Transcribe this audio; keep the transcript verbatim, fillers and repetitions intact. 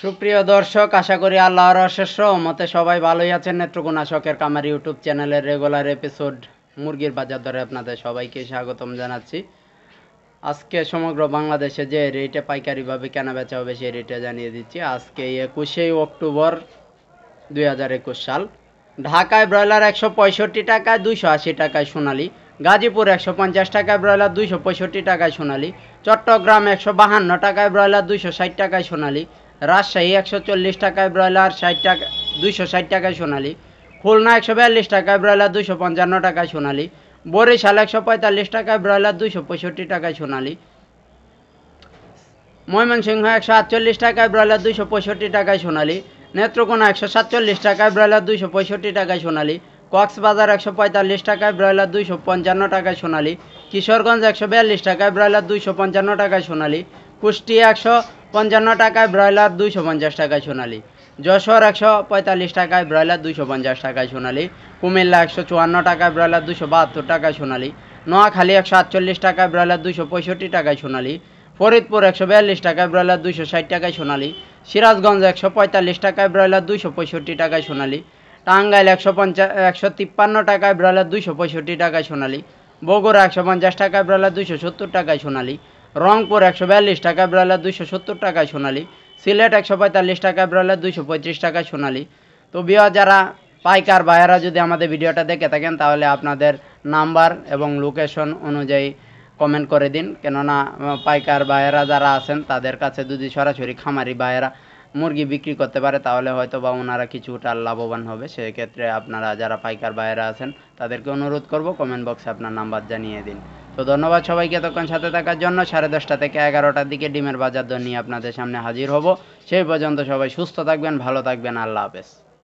সুপ্রিয় দর্শক, আশা করি আল্লাহর অশেষ রহমতে সবাই ভালোই আছেন। নেত্রকোনা শখের কামার ইউটিউব চ্যানেলের রেগুলার এপিসোড মুরগির বাজার দরে আপনাদের সবাইকে স্বাগতম জানাচ্ছি। আজকে সমগ্র বাংলাদেশে যে রেটে পাইকারিভাবে কেনা বেচা হবে সেই রেটে জানিয়ে দিচ্ছি। আজকে একুশে অক্টোবর দুই হাজার একুশ সাল। ঢাকায় ব্রয়লার একশো পঁয়ষট্টি টাকায় দুইশো আশি টাকায় সোনালি, গাজীপুর একশো পঞ্চাশ টাকায় ব্রয়লার দুইশো পঁয়ষট্টি টাকায় সোনালি, চট্টগ্রাম একশো বাহান্ন টাকায় ব্রয়লার দুইশো ষাট টাকায় সোনালি, রাজশাহী একশো চল্লিশ টাকায় ব্রয়লার ষাট টাকা দুইশো ষাট টাকায় সোনালি, খুলনা একশো বিয়াল্লিশ টাকায় ব্রয়লার দুইশো পঞ্চান্ন টাকায় সোনালি, বরিশাল একশো পঁয়তাল্লিশ টাকায় ব্রয়লার দুইশো পঁয়ষট্টি টাকায় সোনালি, ময়মনসিংহ একশো আটচল্লিশ টাকায় ব্রয়লার দুইশো পঁয়ষট্টি টাকায় সোনালি, নেত্রকোনা একশো সাতচল্লিশ টাকায় ব্রয়লার দুইশো পঁয়ষট্টি টাকায় সোনালি, কক্সবাজার একশো পঁয়তাল্লিশ টাকায় ব্রয়লার দুইশো পঞ্চান্ন টাকায় সোনালি, কিশোরগঞ্জ একশো বিয়াল্লিশ টাকায় ব্রয়লার দুইশো পঞ্চান্ন টাকায় সোনালি, কুষ্টিয়া একশো পঞ্চান্ন টাকায় ব্রয়লার দুইশো পঞ্চাশ টাকায় সোনালি, যশোর একশো পঁয়তাল্লিশ টাকায় ব্রয়লার দুইশো পঞ্চাশ টাকায় সোনালি, কুমিল্লা একশো চুয়ান্ন টাকায় ব্রয়লার দুইশো বাহাত্তর টাকায় সোনালি, নোয়াখালী একশো আটচল্লিশ টাকায় ব্রয়লার দুইশো পঁয়ষট্টি টাকায় সোনালি, ফরিদপুর একশো বিয়াল্লিশ টাকায় ব্রয়লার দুইশো ষাট টাকায় সোনালি, সিরাজগঞ্জ একশো পঁয়তাল্লিশ টাকায় ব্রয়লার দুইশো পঁয়ষট্টি টাকায় সোনালি, টাঙ্গাইল একশো পঞ্চাশ একশো তিপ্পান্ন টাকায় ব্রয়লার দুইশো পঁয়ষট্টি টাকায় সোনালি, বগুড়া একশো পঞ্চাশ টাকায় ব্রয়লার দুইশো সত্তর টাকায় সোনালি, রংপুর একশো বিয়াল্লিশ টাকায় ব্রয়লার দুইশো সত্তর টাকায় সোনালি, সিলেট একশো পঁয়তাল্লিশ টাকায় ব্রয়লার দুইশো পঁয়ত্রিশ টাকায় সোনালি। তো বিয়া যারা পাইকার ভাইয়েরা যদি আমাদের ভিডিওটা দেখে থাকেন তাহলে আপনাদের নাম্বার এবং লোকেশন অনুযায়ী কমেন্ট করে দিন, কেননা পাইকার ভাইয়েরা যারা আছেন তাদের কাছে যদি সরাসরি খামারি ভাইয়েরা মুরগি বিক্রি করতে পারে তাহলে হয়তো বা ওনারা কিছুটা লাভবান হবে। সেক্ষেত্রে আপনারা যারা পাইকার ভাইয়েরা আছেন তাদেরকে অনুরোধ করব কমেন্ট বক্সে আপনার নাম্বার জানিয়ে দিন। তো ধন্যবাদ সবাইকে এতক্ষণ সাথে থাকার জন্য। সাড়ে দশটা থেকে এগারোটার দিকে ডিমের বাজার দর নিয়ে আপনাদের সামনে হাজির হব। সেই পর্যন্ত সবাই সুস্থ থাকবেন, ভালো থাকবেন। আল্লাহ হাফেজ।